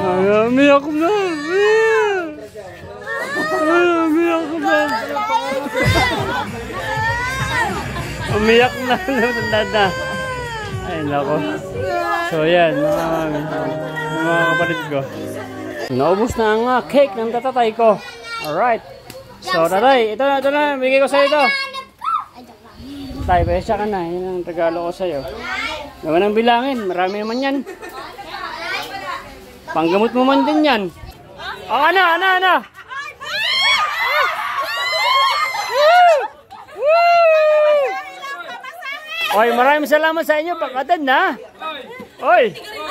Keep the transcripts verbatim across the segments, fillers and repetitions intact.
Ay, umiyak na. Ay, umiyak na. Umiyak na. Nandada. Ay, nako. So, yan. Mga, mga kapatid ko. Naubos na ang uh, cake ng tatatay ko. Alright. So, tatay, ito na, ito na. Bigay ko sa'yo ito. Tay, pesa ka na. Yan ang regalo ko sa'yo. Gawa ng bilangin. Marami naman yan. Panggamot mo man din yan. O, oh, ana, ana, ana. Oy, maraming salamat sa inyo. Pagkatad na. Oy.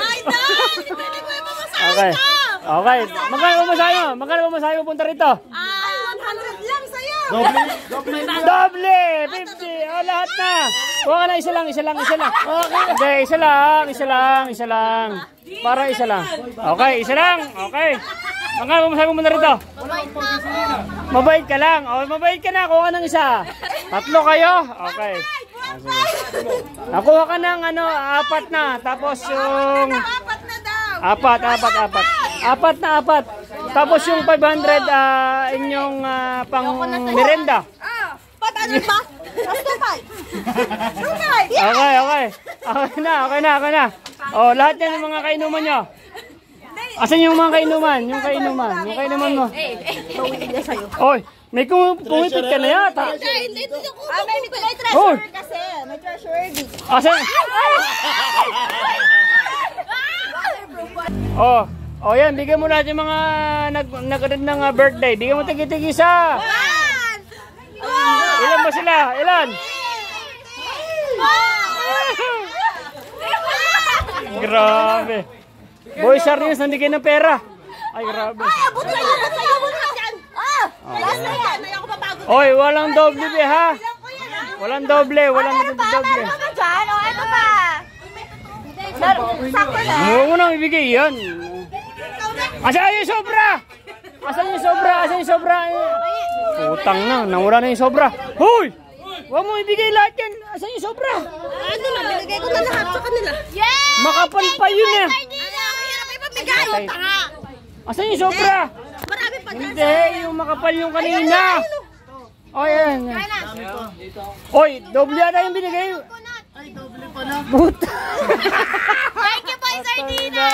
Okay. Okay. Magkano ba masayo? Magkano ba masayo punta rito? Ah, one hundred lang sa'yo. Doble. Doble. Doble. fifty. O, oh, lahat na. Huwag ka na. Isa lang, isa lang, isa lang. Okay. Okay, isa lang, isa lang, isa lang. Para isa lang. Okay, isa lang. Okay. Magkano ba masayo punta rito? Mabait ka lang. O, mabait ka na. Kuha ka ng isa. Tatlo kayo? Okay. Ah, nakuha ka ng ano, apat na. Tapos yung... Apat na daw. Apat, apat, apat. Apat na apat. Tapos yung five hundred uh, inyong uh, pang merenda. Ah, five hundred ba? That's two five. two five. Okay, okay. Okay na, okay na, okay na. Oh, lahat yan ng mga kainuman nyo. Asan yung mga kainuman? Yung kainuman. Yung kainuman mo. Eh, eh. Tawid na sa'yo. Oy, may kumipit ka na yata. Hindi, hindi. Ah, may treasure kasi. May treasure dito. Asan? Oh, oh yan, bigyan mo natin mga nag nagkaroon ng uh, birthday. Bigyan mo tigi-tigi sa. One! Ilan ba sila? Ilan? Grabe. Boy Sardines, nandigay ng pera. Ay, grabe. Ay, abot na yan. Abot na yan. Abot na yan. Ah, last na yan. Ay, ako papagod. Oy, walang doble be, ha? Walang doble, walang doble. Meron pa dyan. O, ito pa. Sakto na. Huwag mo nang ibigay yan. Asan yung sobra? Asan yung sobra? Asan yung sobra? Utang na, nawala na yung sobra. Hoy! Huwag mo ibigay lahat yan. Asan yung sobra? Ano na, binigay ko na lahat sa kanila. Yeah! Makapal pa yun eh. Ang hirap ipamigay. Tanga. Asan yung sobra? Marami pa dyan. Hindi, yung makapal yung kanina. O, yan. Oy, doble ata yung binigay. Ay, doble pa na. Buta. Thank you, Boy Sardina.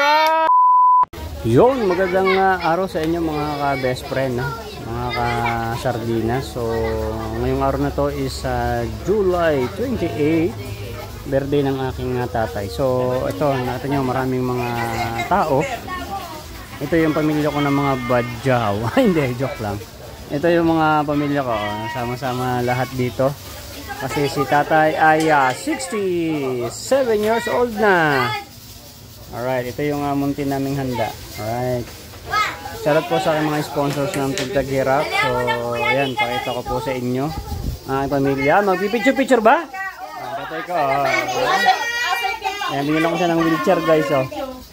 Yun, magandang uh, araw sa inyo mga ka-best friend, no? Mga ka-sardinas. So, ngayong araw na to is uh, July twenty-eighth, birthday ng aking uh, tatay. So, ito, nakita nyo maraming mga tao. Ito yung pamilya ko ng mga badyaw. Hindi, joke lang. Ito yung mga pamilya ko. Sama-sama lahat dito. Kasi si tatay ay uh, sixty-seven years old na. Alright, ito yung uh, munti naming handa. Alright. Shoutout po sa aking mga sponsors ng Pagtagirap. So, ayan, pakita ko po sa inyo ang uh, pamilya. Magpipicture-picture ba? Ah, tatay ko. Oh. Ayan, bigyan lang ko siya ng wheelchair, guys. Oh.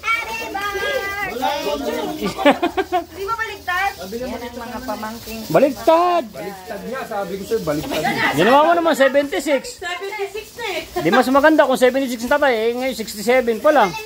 Di ba baligtad? Yan ang mga pamangking. Baligtad! Baliktad niya, sabi ko sa'yo, baliktad. Ginawa mo naman, seventy-six. seventy-six na eh. Di mas maganda kung seventy-six na tatay. Eh, ngayon, sixty-seven pa lang.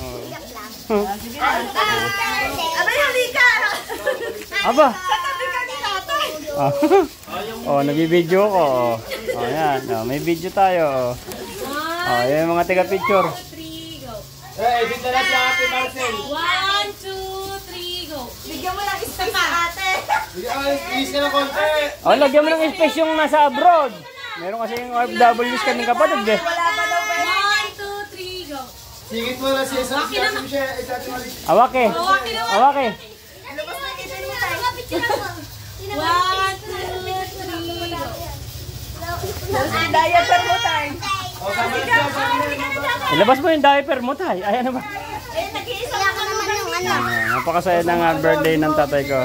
Abay, halika! Aba. Sa tabi ka ni tatay. Oh, nabibideo ko. Oh, oh yan. Oh, may video tayo. Oh, yan yung mga taga-picture. Eh, dito na si Ate Marcel. One, two, three, go. Bigyan mo lang space sa ate. Ay, please ka na konti. Oh, lagyan mo ng space yung nasa abroad. Meron kasi yung O F Ws kaming kapatid eh. Wala pa daw ba? One, two, three, go. Singit mo na siya sa atin siya. Awake. Awake. Labas na kita mo tayo. One, two, three, go. Diaper mo tayo. Ilabas mo yung diaper mo, tay. Ay, ano ba? Eh, nag-iisa ka naman yung ano. Ah, napakasaya ng uh, birthday ng tatay ko.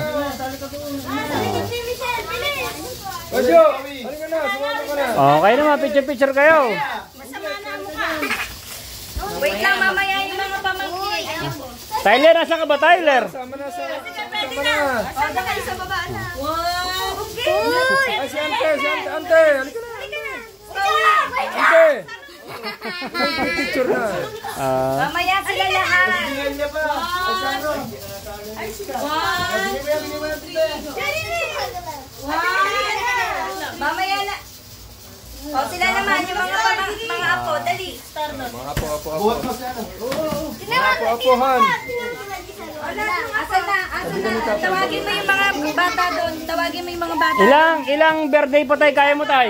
Ojo, halika na, sumama ka na. Okay naman, picture-picture kayo. Masama na mukha. Wait lang, mamaya yung mga pamangkin. Ayun po. Tyler, nasa ka ba, Tyler? Sama na sa... Pwede na. Sama kayo sa baba na. Wow. Okay. Ay, si Ante, si Ante, Ante, halika na. Ante. Picture na. Ah, Mamaya sila lahat. Tingnan niya pa. Asano? Mamaya na. O sila naman, yung mga mga, mga apo, dali. Mga apo, apo, apo. Mga apo-apohan. Asan na? Asan na? Tawagin mo yung mga bata doon. Tawagin mo yung mga bata. ilang, ilang birthday pa tayo kaya mo tayo?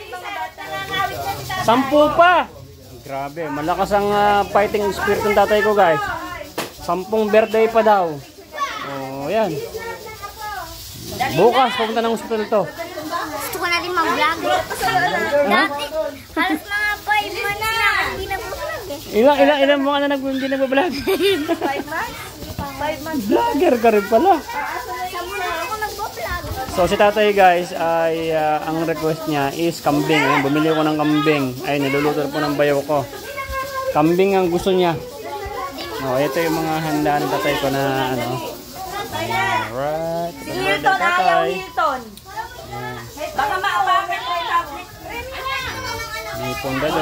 Sampu pa. Grabe, malakas ang ah, fighting spirit ng tatay ko guys. Sampung birthday pa daw. Oh, yan. Bukas, pupunta ng hospital to. Gusto ko na din mag-vlog. Dati, halos mga five months na hindi nag-vlog eh. Ilang, ilang, ilang mga na nag hindi nagbablog. five months? five months. Vlogger ka rin pala. Sa muna ako nag-vlog. So si tatay guys ay ah, ang request niya is kambing. Ayun, bumili ko ng kambing. Ay niluluto po ng bayaw ko. Kambing ang gusto niya. Oh, ito yung mga handa ng tatay ko na ano. Alright. Si Hilton, ayaw Hilton. Baka maapakan ko yung tablet. May pondalo.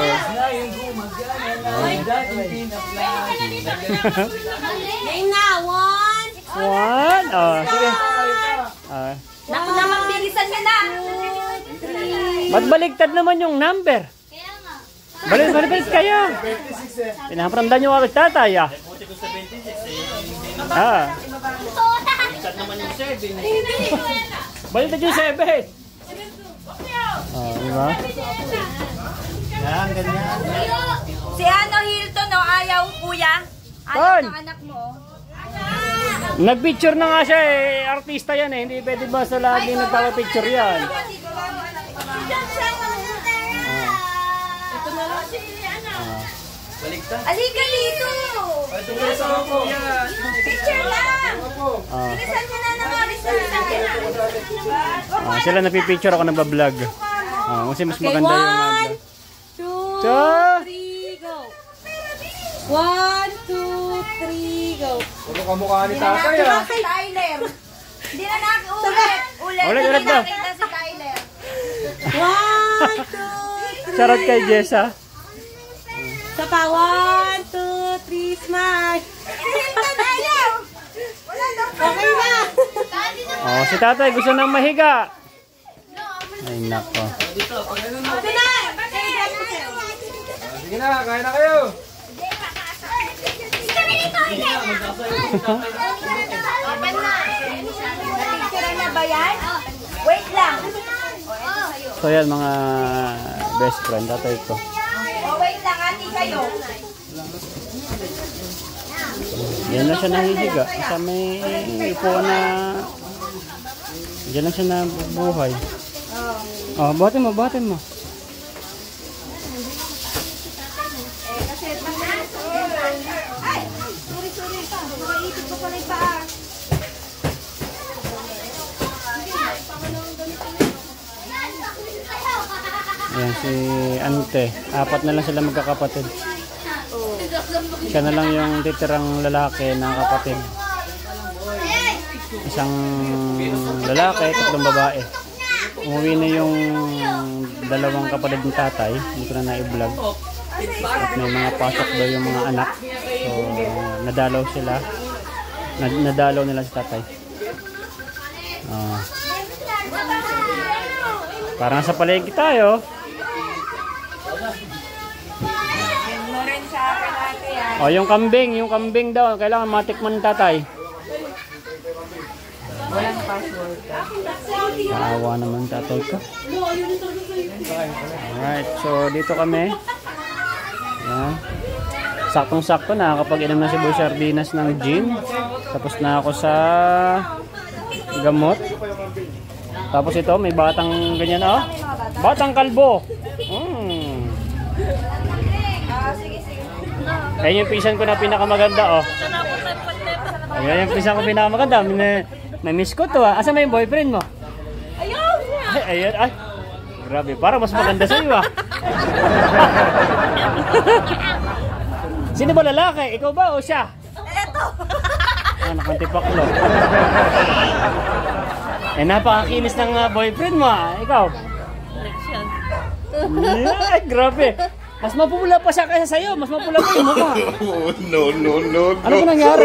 Game na, one. One. Oh, sige. Ah, Naku naman, bilisan niya na. ba't baligtad naman yung number? Balik, balik, balik kayo. Pinaparamdam nyo ako tatay ah. Ah. Balik yung seven. Oh, di ba? Yan, ganyan. Si ano Hilton, no? Ayaw kuya. Ayaw Ton! ng anak mo. Nag-picture na nga siya eh. Artista yan eh. Hindi pwede basta lagi nagpapapicture yan. Alika dito. Picture lang. Ah. Bilisan mo na ng oras na. Ah, sila napipicture ako nagbablog. Ah, kasi mas maganda yung uh, vlog. Two, Two. three, go. One, two, three, go. Ano kamukha ni tatay ah? Si Tyler. Hindi na nakiulit. Ulit. Ulit, Hindi ulit daw. nakita si Tyler. One, two, three. Charot kay Jessa. Sa pa, one, two, three, smile. Hilton, ayaw. Wala daw. Okay na. Oh, si tatay gusto nang mahiga. Ay nako. Okay na. Sige na, kain na kayo. Open na. Napicture na ba yan? Wait lang. So yan mga best friend tatay ko. Oh, wait lang. Ati kayo. Yan na siya nahihiga. Sa may upuan na... Diyan lang siya nabubuhay. Oh, buhatin mo, buhatin mo. Ay! Sorry, sorry pa. Makaipit ko pala yung paa. Yan si Ante. Apat na lang sila magkakapatid. Siya na lang yung titirang lalaki ng kapatid. Isang lalaki, tatlong babae. Umuwi na yung dalawang kapatid ng tatay. Hindi ko na na-i-vlog. At may mga pasok daw yung mga anak. So, nadalaw sila. Nad nadalaw nila si tatay. Ah. Parang sa palengke tayo. Mo rin sa akin ate ah. O, yung kambing, yung kambing daw. Kailangan matikman ng tatay. Walang password. Naawa naman tatay ko. Alright, so dito kami. Ayan. Saktong-sakto, nakakapag-inom na si Boy Sardinas ng gin. Tapos na ako sa gamot. Tapos ito, may batang ganyan oh. Batang kalbo. Mm. Ah, sige, sige. Ayun yung pisan ko na pinakamaganda oh. Ayun yung pisan ko pinakamaganda. May, may miss ko to ah. Asa may boyfriend mo? Ayaw! Ay, ayun, ay. Grabe, para mas maganda sa iyo ah. Sino ba lalaki? Ikaw ba o siya? Eto! Ah, nakantipaklo. Eh, napakakinis ng uh, boyfriend mo ah. Ikaw? Ay, grabe. Mas mapula pa siya kaysa sa'yo. Mas mapula pa yung mukha. No, no, no, Ano ba nangyari?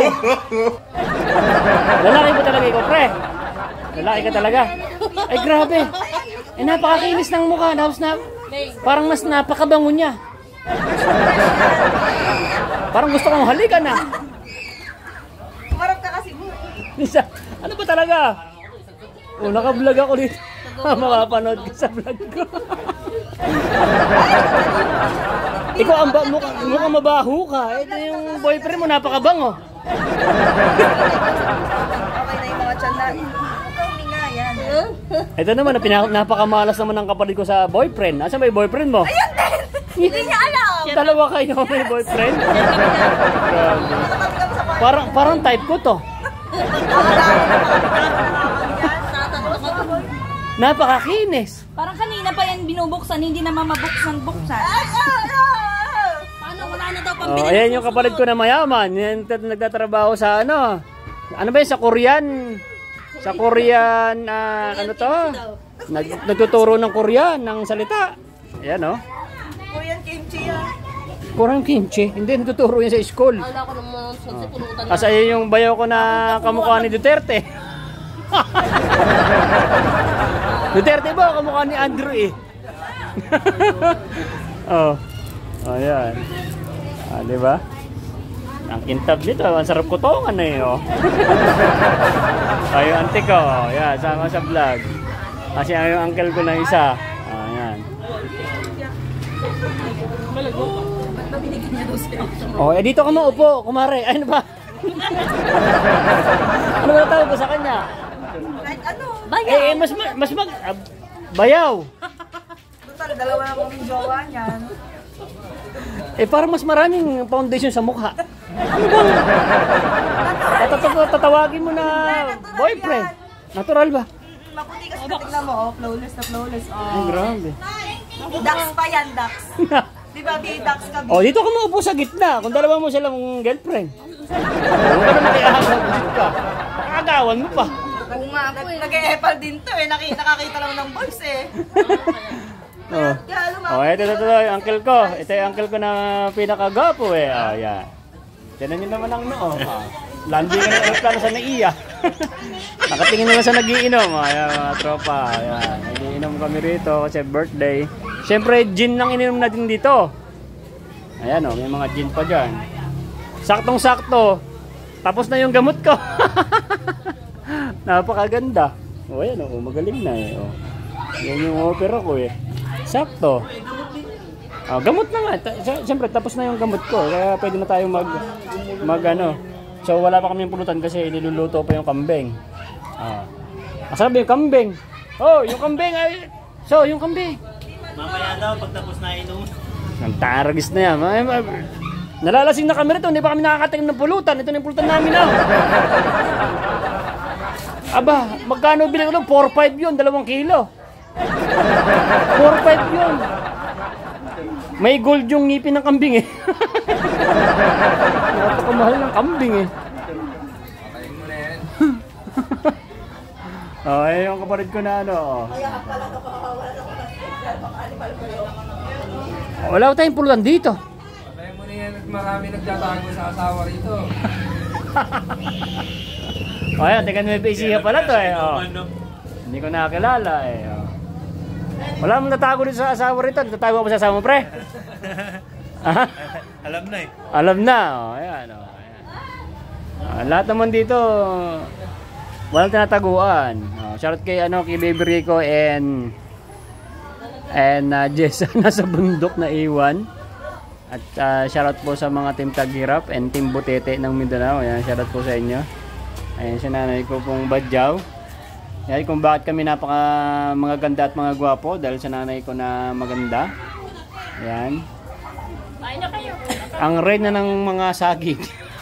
Lalaki ba talaga ikaw, pre? Lalaki ka talaga. Ay, grabe. Eh, napakakinis ng mukha. Tapos na, parang mas napakabango niya. Parang gusto kong halikan na. Kumarap ka kasi mo. Nisa, ano ba talaga? Oh, naka-vlog ako dito. Makapanood ka sa vlog ko. Ikaw ang ba- mukha, mukhang mabaho ka. Ito yung boyfriend mo, napakabango. Okay na yung mga tiyan na. Hindi nga yan. Ito naman, napina- napakamalas naman ng kapatid ko sa boyfriend. Asan ba yung boyfriend mo? Ayun din! Hindi niya alam! Dalawa kayo may boyfriend? Grabe. Parang, parang type ko to. Napakakinis. Parang kanina pa yan binubuksan, hindi naman mabuksan-buksan. Paano? Wala na daw Oh, pambili. ayan yung kapatid ko na mayaman. Yan tat- nagtatrabaho sa ano. Ano ba yun? Sa Korean. Sa Korean, ah, ano to? Nag, nagtuturo ng Korean, ng salita. Ayan oh. Korean kimchi yan. Korean kimchi. Hindi, nagtuturo yan sa school. Wala ko naman sa punutan. Kasi ayun yung bayaw ko na kamukha ni Duterte. Duterte ba? Kamukha ni Andrew eh. Oh. Oh, yan. Ah, di ba? Ang kintab nito, ang sarap kutongan eh, oh. Ay, yung auntie ko, oh, yan, sama sa vlog. Kasi yung uncle ko na isa. Ah, yan. Oh, eh dito ka maupo, kumare. Ay, ano ba? Ano ba tawag ko sa kanya? Kahit ano. Eh, eh mas ma- mas mag ah, bayaw. Total, dalawa na kong jowa niyan. Eh, parang mas maraming foundation sa mukha. Ano ba? Tatat- tatawagin mo na boyfriend. Natural ba? Maputi kasi tignan mo, oh. Flawless na flawless. Ay, Oh. grabe. Dax pa yan, Dax. Di ba, B-Dax ka, B? Oh, dito ka maupo sa gitna. Kung dalawa mo silang girlfriend. Huwag ka na makiahagod ka. Nakagawan mo pa. Oo nga ako eh. Nag-e-epal din to eh. Naki- nakakita lang ng boys eh. Oh. Kaya lumaki. Oh, ito, ito, ito, yung uncle ko. Ito yung uncle ko na pinakagapo eh. Oh, yan. Tinan nyo naman ang noo. Oh. Landing ka na aeroplano sa naiya. Nakatingin naman sa nagiinom. Oh, ayan, mga tropa. Ayan. Nagiinom kami rito kasi birthday. Siyempre, gin lang ininom natin dito. Ayan, oh, may mga gin pa dyan. Saktong-sakto. Tapos na yung gamot ko. Napakaganda. O, oh, ayan, oh, magaling na eh. Oh. Yan yung opera ko eh. Sakto. Oh, gamot na nga. Ta- Siyempre, tapos na yung gamot ko. Kaya pwede na tayong mag, mag ano. So, wala pa kami pulutan kasi niluluto pa yung kambing. Ah. Masarap yung kambing. Oh, yung kambing ay... So, yung kambing. Mamaya daw, pagtapos na inom. Ang taragis na yan. Ay, ay, nalalasing na kami rito. Hindi pa kami nakakatingin ng pulutan. Ito na yung pulutan namin now. Aba, magkano bilang ulo? four five yun. Dalawang kilo. four five yun. May gold yung ngipin ng kambing eh. Napakamahal ng kambing eh. Oh, eh, yung kapatid ko na ano. Oh. Wala ko tayong pulutan dito. Patay mo na yan at marami nagtatago sa asawa rito. O oh, yan, tingnan mo yung isiha pala to eh. Oh. Hindi ko nakakilala eh. Oh. Wala mong natago dito sa asawa rito. Natago ako sa asawa mo, pre? Alam na eh. Alam na. Oh, ayan, oh, ayan. Ah, lahat naman dito, walang tinataguan. Oh, shoutout kay, ano, kay Baby Rico and and uh, Jessa nasa bundok na iwan. At uh, shoutout po sa mga Team Taghirap and Team Butete ng Mindanao. Ayan, shoutout po sa inyo. Ayan si nanay ko pong Badyaw. Ayan kung bakit kami napaka mga ganda at mga gwapo dahil sa nanay ko na maganda. Ayan. Ang raid na ng mga saging.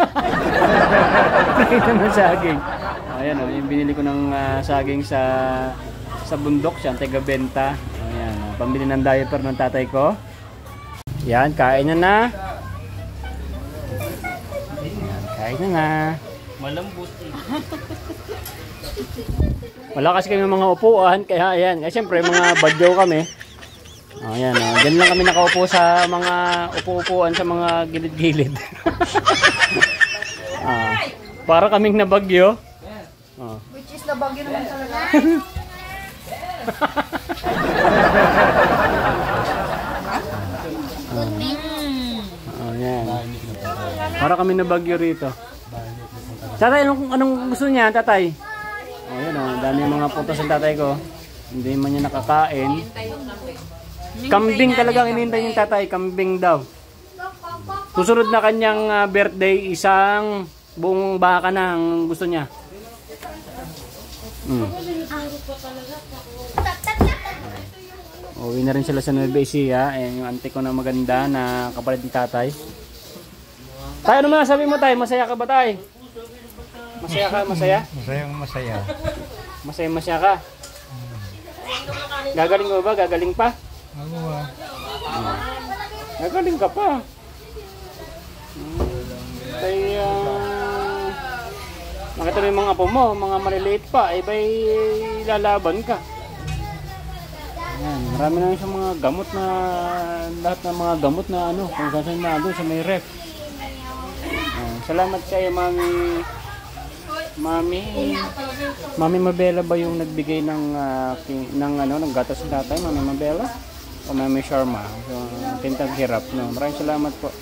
Raid na ng saging. Ayan o, yung binili ko ng uh, saging sa sa bundok siya, taga-benta. Ayan, uh, pambili ng diaper ng tatay ko. Yan, kain na na. Yan, kain na na. Malambot eh. Wala kasi kami mga upuan, kaya ayan. Kasi syempre mga badyaw kami. Oh, yan, oh. Diyan lang kami nakaupo sa mga upo-upuan sa mga gilid-gilid. Ah, para kaming nabagyo. Oh. Which is the bagyo naman talaga. Oh, yan. Para kami nabagyo rito. Tatay, anong, anong gusto niya, tatay? Oh, yan, oh. Dami yung mga putos ng tatay ko. Hindi man niya nakakain. Kambing talagang inintay yung tatay. Kambing daw. Susunod na kanyang uh, birthday, isang buong baka na ang gusto niya. Hmm. Uwi na rin sila sa Nueva Ecija. Ayan yung auntie ko na maganda na kapalit ng tatay. Tay, ano man sabi mo, tay? Masaya ka ba, tay? Masaya ka? Masaya? Masayang masaya. Masaya masaya ka? Gagaling ka ba? Gagaling pa? Ako ah. Gagaling ka pa. Kaya nakita mo yung mga apo mo, mga maliliit pa, eh ba'y lalaban ka. Ayan, marami na yung mga gamot na, lahat ng mga gamot na ano, kung saan na doon sa may ref. Ayan, salamat kayo, Mami. Mami, Mami Mabela ba yung nagbigay ng, uh, king, ng, ano, ng gatas ng tatay, Mami Mabela? O Mami Sharma? So, tintang hirap, no? Maraming salamat po.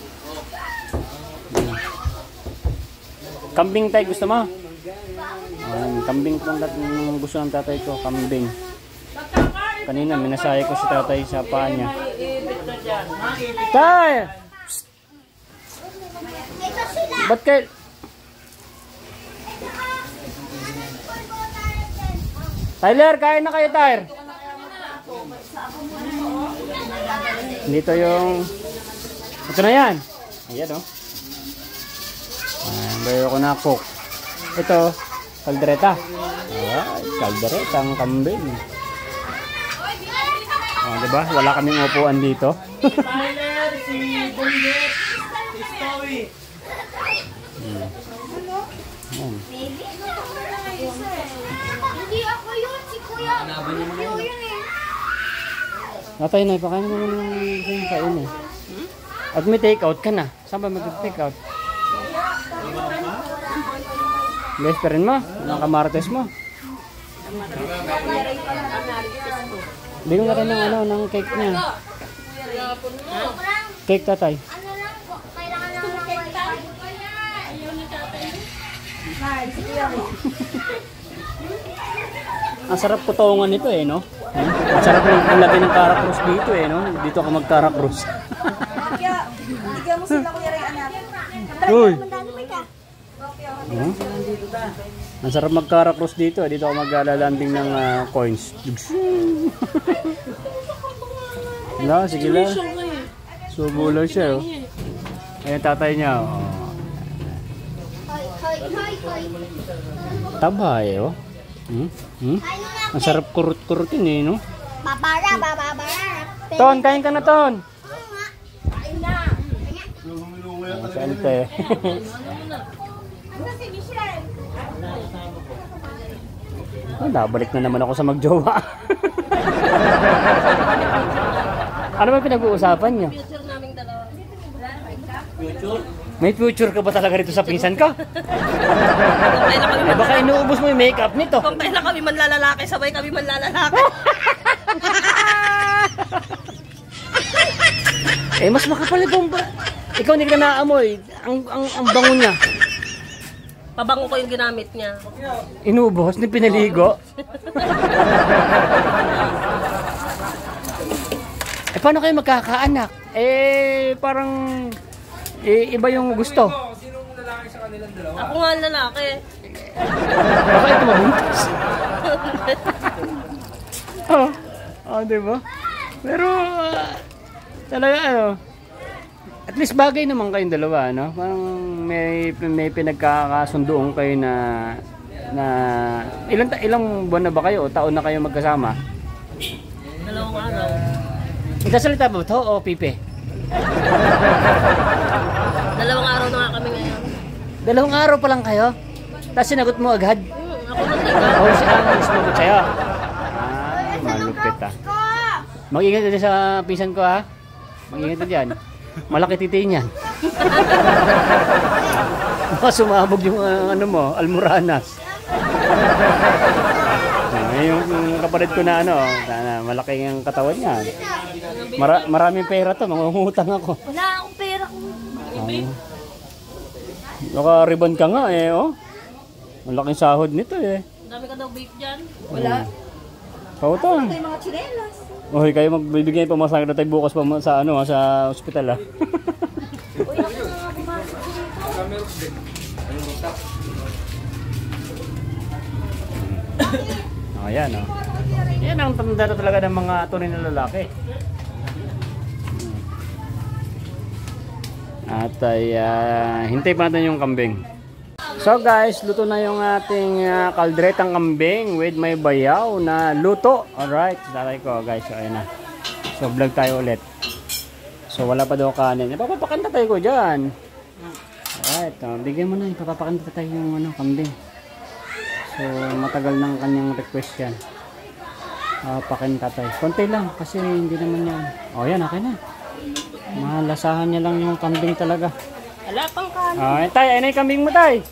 Kambing tayo gusto mo? Ayan, kambing po ang gusto ng tatay ko, kambing. Kanina minasaya ko si tatay sa paa niya. Tay! Psst! Ba't kayo? Tyler, kain na kayo, Tyler. Dito yung... Ito na yan. Ayan, oh. Ayan, bayo ko na cook. Ito, kaldereta. Ah, kaldereta ang kambing. Ah, diba? Wala kaming upuan dito. Tyler, si Bonjet, si Story. Hmm. Ayan. Hindi ako yun, si Kuya. Hindi ako yun eh. Natay na, pakain mo naman yung kain eh. At may take out ka na. Saan ba mag-take out? Best friend mo? Ang kamartes mo? Bigyan ka rin ng ano, ng cake niya. Cake, tatay. Ano lang po, kailangan lang ng wifi. Ayaw ni tatay. Ang sarap kutongan nito eh, no? Hmm? Ang sarap ng lagay ng Caracross dito eh, no? Dito ako mag-Caracross. Kaya, bigyan mo sila Kuya Ray, anak. Uy! Hmm? Ang sarap mag-Caracross dito eh. Dito ako mag-alalanding ng uh, coins. Wala, sige lang. Subo lang siya, oh. Ayan tatay niya, oh. Hoy, hoy, hoy, hoy. Taba eh, oh. Hmm? Hmm? Ang sarap kurut-kurutin eh, no? Babara, babara. Ton, kain ka na, Ton. Kain na. Oh, sante. Oh, nabalik na naman ako sa magjowa. Ano ba pinag-uusapan niyo? Future naming dalawa. May future ka ba talaga rito sa pinsan ko? Kumpay na kami Eh baka inuubos mo yung makeup nito. Kumpay na kami manlalalaki, sabay kami manlalalaki. Eh mas makapal itong ba? Ikaw hindi ka naamoy. Ang, ang, ang bango niya. Pabango ko yung ginamit niya. Inubos, hindi pinaligo. Eh paano kayo magkakaanak? Eh parang eh, iba yung gusto. Sinong lalaki sa kanilang dalawa? Ako nga ang lalaki. Baka ito mabuntis. Oh, oh, diba? Pero uh, talaga ano, at least bagay naman kayong dalawa, no? Parang may may pinagkakasundoon kayo na na ilang ilang buwan na ba kayo o taon na kayo magkasama? Dalawang araw. Nagsasalita ba ito o pipe? Dalawang araw na nga kami ngayon. Dalawang araw pa lang kayo? Tapos sinagot mo agad? Hmm, ako naligaw. Oo, siya ang sumagot sa'yo. Ah, malupit ah. Mag-ingat din sa pisan ko ha. Mag-ingat din dyan. Malaki titi niyan. Baka sumabog yung uh, ano mo, almoranas. uh, yung, yung kapatid ko na ano, na, malaki yung katawan niya. Mara, maraming pera to, mangungutang ako. Wala akong pera kung... Uh, Naka-ribbon ka nga eh, oh. Malaking sahod nito eh. Dami ka daw vape dyan. Wala. Kautang. Ito yung mga chinelas. Oy, kayo magbibigay pa masahe na tayo bukas pa sa ano, sa ospital ah. Oh, ayan oh. Yan ang tanda talaga ng mga tunay na lalaki. At ay uh, hintay pa natin yung kambing. So guys, luto na yung ating uh, kalderetang kambing with may bayaw na luto. Alright, tatay ko guys, so ayun na. So vlog tayo ulit. So wala pa daw kanin. Ipapapakanta tayo ko dyan. Alright, oh, bigyan mo na, ipapapakanta tayo yung ano, kambing. So matagal ng kanyang request yan. Papakanta tayo. Konti lang kasi hindi naman yan. O oh, yan, okay na. Malasahan niya lang yung kambing talaga. Wala pang kanin. Ah, tay, ayun na yung kambing mo, tay.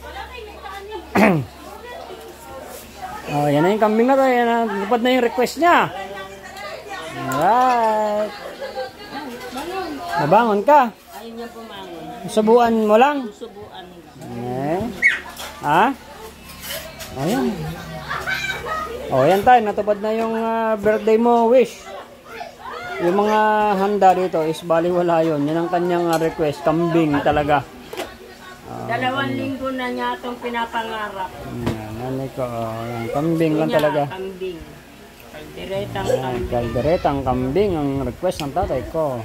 Oh, yan na yung kambing na tayo. Yan na, lupad na yung request niya. Alright. Nabangon ka. Ayun niya pumangon. Subuan mo lang. Subuan. Eh. Ha? Ayan. Oh, yan tayo. Natupad na yung uh, birthday mo wish. Yung mga handa dito is baliwala yun. Yan ang kanyang uh, request. Kambing talaga. Uh, Dalawang linggo na niya itong pinapangarap. Yan, nanay ko. Oh, yan. Kambing lang talaga. Kambing. Kalderetang Yan, kambing. kalderetang kambing ang request ng tatay ko.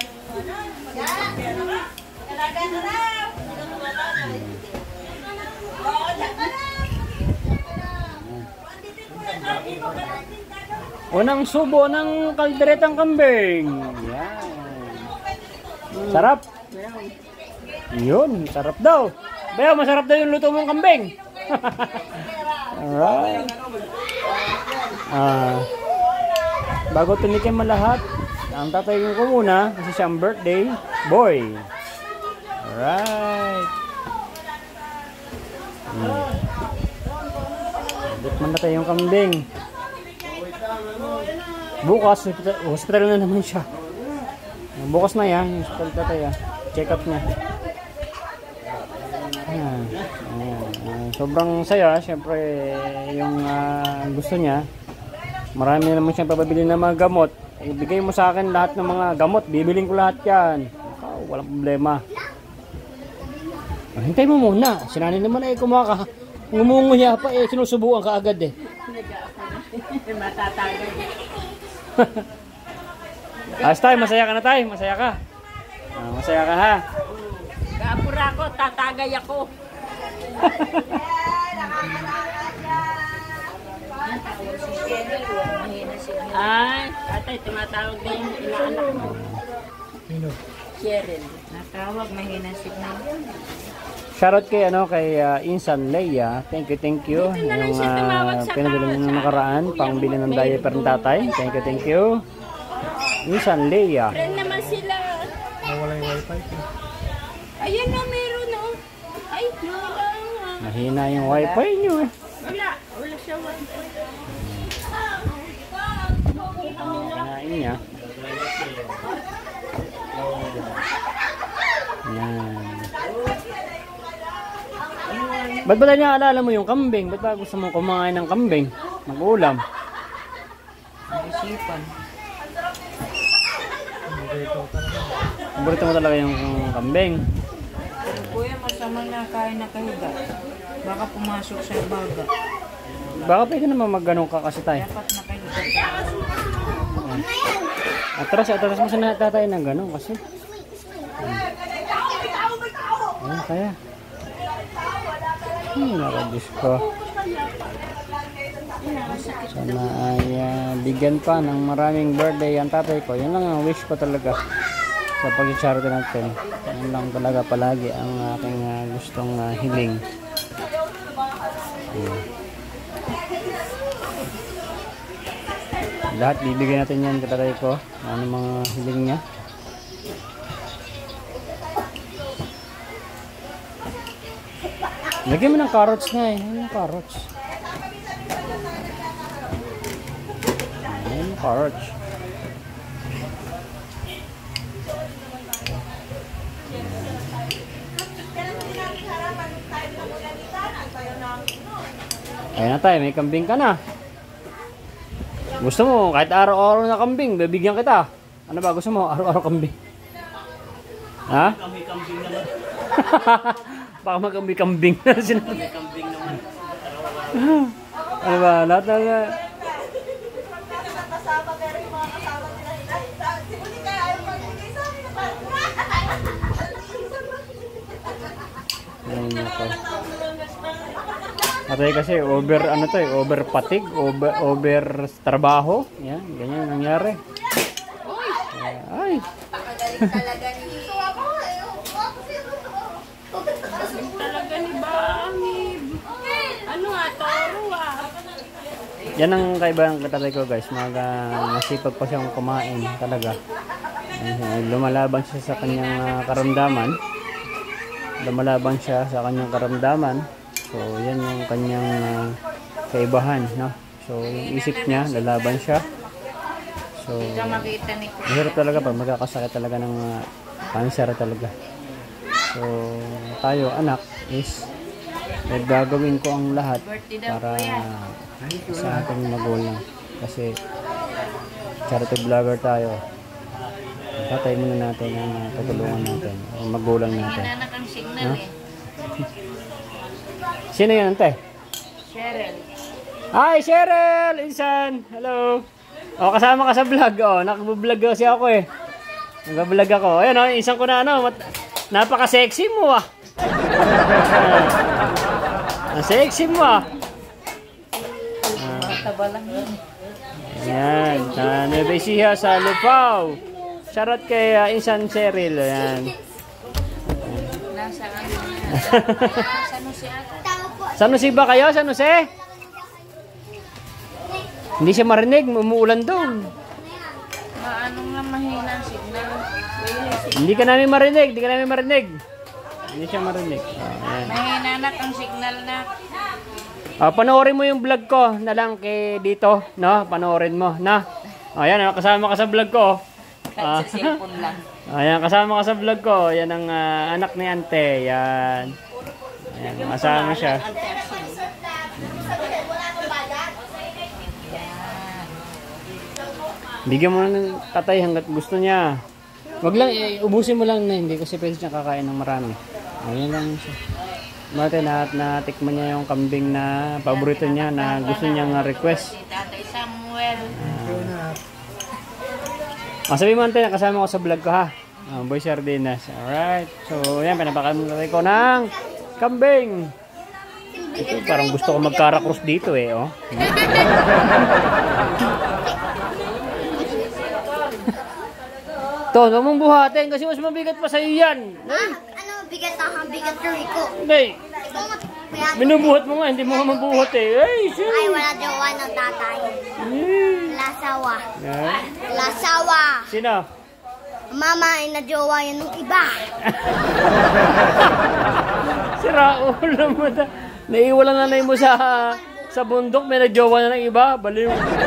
Unang subo ng kalderetang kambing. Yan. Sarap. Yun, sarap daw. Bayaw, masarap daw yung luto mong kambing. Alright. Ah, bago tunikin mo lahat, ang tatayin ko muna kasi siyang birthday boy. Alright. Hmm. Bit man na tayo yung kambing. Bukas, hospital, hospital na naman siya. Bukas na yan, hospital na tayo. Check up niya. Ayan. Ayan. Uh, sobrang saya, syempre yung uh, gusto niya. Marami naman siyang papabili ng mga gamot. Ibigay mo sa akin lahat ng mga gamot, bibiling ko lahat yan. Oh, walang problema. Uh, hintay mo muna. Sinanay naman ay kumaka. Ngumunguya pa eh, sinusubukan ka agad eh. Matatagay. Ayos tayo, masaya ka na tayo, masaya ka. Ah, masaya ka ha. Kapura ko, tatagay ako. Ay, tatay, tumatawag na yung inaanak mo. Cheryl. Natawag, mahina signal. Shoutout kay ano kay uh, Insan Leia. Thank you, thank you. Yung uh, pinadala niyo ng nakaraan pangbili ng diaper ng tatay. Thank you, thank you. Insan Leia. Friend naman sila. Nawala yung wifi. Ayan na, meron na. Ay, wala nga. Mahina yung wifi niyo eh. Wala, wala siya wifi. Kinain niya. Yan. Ba't ba niya alala mo yung kambing? Ba't ba gusto mong kumain ng kambing? Mag-ulam? Isipan. Paborito mo talaga yung kambing? Kuya, masama na kain na kahiga. Baka pumasok sa baga. Baka pwede naman mag-ganong ka kasi tayo. Dapat na kahiga. Atras, atras mo sa tatay ng ganong kasi. Ayun, kaya. Hmm, nakadis ko. Sana ay uh, bigyan pa ng maraming birthday ang tatay ko. Yun lang ang wish ko talaga sa pag-charity natin. Yun lang talaga palagi ang aking uh, gustong uh, hiling. Hmm. Lahat bibigyan natin yan kataray ko. Ano mga hiling niya. Lagyan mo ng carrots nga eh. Ano yung carrots? Ano yung carrots? Ayun na tayo, may kambing ka na. Gusto mo, kahit araw-araw na kambing, bibigyan kita. Ano ba, gusto mo, araw-araw kambing? Ha? Kami kambing naman. Baka magkambing-kambing na sinabi. Kami kambing naman. Ano ba, lahat na na. Ayun ako. Atay kasi over ano to eh, over patig, over over trabaho. Yan, ganyan ang nangyari. Ay. Talaga ni Talaga ni Bangib. Ano nga, toro ah. Yan ang kaibang katatay ko guys, mga masipag pa siyang kumain talaga. Ayun, lumalaban siya sa kanyang uh, karamdaman. Lumalaban siya sa kanyang karamdaman. So, yan yung kanyang uh, kaibahan, no? So, yung isip niya, lalaban siya. So, mahirap talaga pag magkakasakit talaga ng uh, cancer talaga. So, tayo, anak, is gagawin ko ang lahat para uh, sa ating magulang. Kasi, charity vlogger tayo. Patay muna natin ang uh, tutulungan natin, ang magulang natin. Huh? Sino yan, ante? Cheryl. Hi, Cheryl! Insan! Hello! O, kasama ka sa vlog. O, nakablog kasi ako eh. Nakablog ako. Ayan o, isang ko na ano. Napaka-sexy mo ah. Ang sexy mo ah. Mataba lang yun. Ayan. Nueva Ecija sa Lupao. Shoutout kay uh, Insan Cheryl. Ayan. Nasa ano niya. Sa Nusi ata. San Jose ba kayo? San Jose? Hindi siya marinig. Umuulan doon. Maano nga mahina ang signal. Hindi ka namin marinig. Hindi ka namin marinig. Hindi siya marinig. Oh, ayan. Mahina na ang signal na. Oh, panoorin mo yung vlog ko na lang kay dito, no? Panoorin mo, na. Oh, ayan, kasama ka sa vlog ko. Kahit sa cellphone lang. Ayan, kasama ka sa vlog ko. Yan ang uh, anak ni Ante. Yan. Ayan, kasama siya. Bigyan mo na ng tatay hanggat gusto niya. Wag lang, eh, ubusin mo lang na hindi kasi pwede siya kakain ng marami. Ayan lang siya. Mate, na, natikman niya yung kambing na paborito niya na gusto niyang request. Si Tatay Samuel. Ah, sabi mo, Ante, nakasama ko sa vlog ko ha. Ah, Boy Sardinas. Alright. So, yan, pinapakain mo ko ng kambing. Ito, parang gusto ko magkarakros dito eh, oh. To, huwag mong buhatin kasi mas mabigat pa sa'yo yan. Ah, ano bigat ang bigat ng Rico? Hindi. Binubuhat mo nga, hindi mo nga mabuhat eh. Ay, siya. Ay, wala jowa ng tatay. Lasawa. Yeah. Lasawa. Sino? Mama ay na-jowa yan ng iba. Sira ulo mo na. Naiwalan na na mo sa sa bundok, may nagjowa na ng iba. Baliw.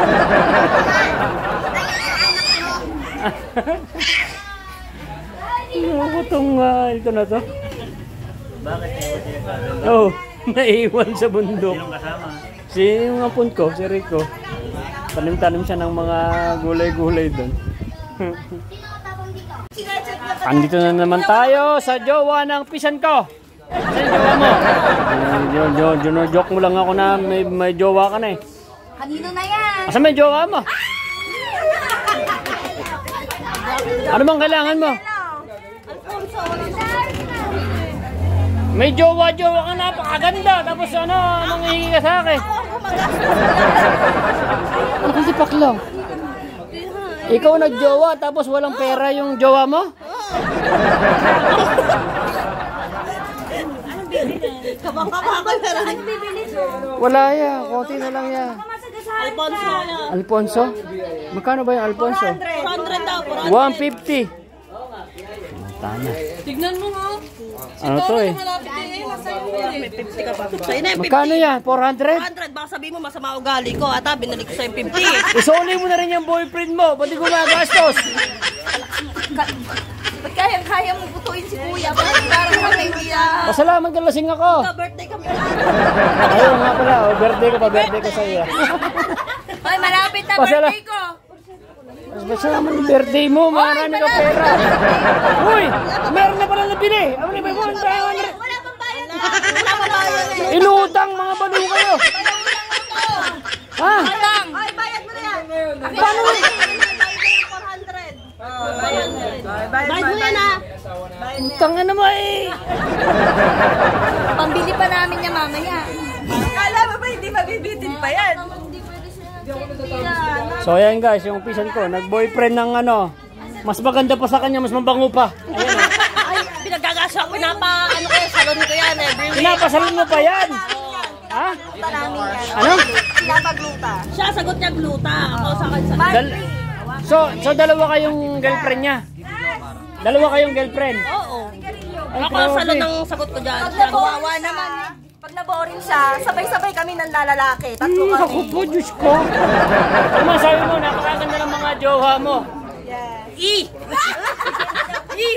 Ano itong uh, ito na to? Bakit hindi ko sinasabi? Oh, naiwan sa bundok. Sinong kasama? Si yung apon ko, si Rico. Tanim-tanim siya ng mga gulay-gulay doon. Andito na naman tayo sa jowa ng pisan ko. Saan yung jowa mo? Uh, joke mo lang ako na may, may jowa ka na eh. Kanino na yan? Asa may jowa mo? Ano bang kailangan mo? May jowa-jowa ka, napakaganda. Tapos ano, anong hihingi ka sa akin? Ano kasi paklaw? Ikaw nagjowa tapos walang pera yung jowa mo? Kabang-kabang ko pero ano bibili? Wala ya, konti na lang ya. Alfonso yan. Alfonso? Magkano ba yung Alfonso? four hundred daw, four hundred. one fifty. Tama. Tignan mo nga. Ano to eh? Malapit eh. Nasa iyo. May fifty ka pa. Sa'yo na yung fifty. Magkano yan? four hundred? four hundred. Baka sabihin mo masama ugali ko. Ata, binalik ko sa'yo yung fifty. Isoli mo na rin yung boyfriend mo. Ba't di gumagastos? Ba't kaya-kaya mo putuin si kuya? Parang kami hindi ah. Pasalamat ka, lasing ako. Ka-birthday kami. Ayun nga pala. Oh, birthday ko pa. Birthday ko sa'yo. Ay, malapit na Pasala- birthday ko. Pasalamat yung birthday mo. Marami ka pera. Uy! Meron na pala nabili. Ano na ba yun? Wala pang bayad. Wala pang bayad eh. Inutang mga balo kayo. Ha? Lang. Ay, bayad mo na yan. Paano? four hundred. Bayad mo yan ah. Utang na naman eh. Pambili pa namin niya mamaya. Akala mo ba hindi mabibitin pa yan? So ayan guys, yung pisan ko, nag-boyfriend ng ano, mas maganda pa sa kanya, mas mabango pa. Ayan o. Ay, pinagkagasa ko. Pinapa, ano ko, salon ko yan every week. Pinapasalon mo pa yan. Ha? Gluta namin yan. Ano? Pinapagluta. Siya, sagot niya gluta. Ako sa akin sa... Dal so, so dalawa kayong girlfriend niya? Dalawa kayong girlfriend? Oo. Ay, Ako grabe. salon ng sagot ko dyan. Siya, kawawa naman. Pag naboring siya, sabay-sabay kami ng lalalaki. Tatlo Hmm, ako kami. po, Diyos ko. Ano masabi mo, napakaganda ng mga jowa mo. Yes. I! I!